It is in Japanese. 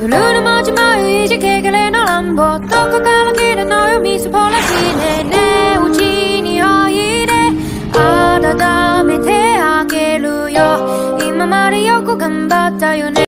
夜の持ち前いじけがれの乱暴どこから来るのよみすぼらしいねねえうちにおいで温めてあげるよ今までよく頑張ったよね